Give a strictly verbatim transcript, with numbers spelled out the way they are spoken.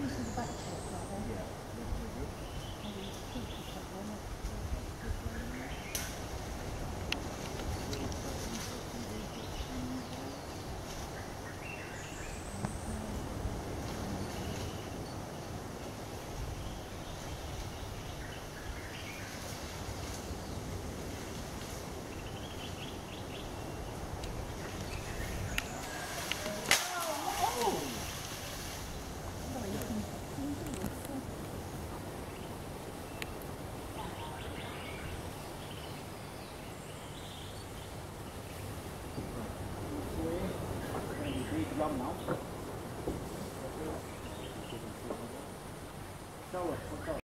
to the back check, are they? Yeah. Maybe two to check them. Long nóng. Đâu rồi, không đâu.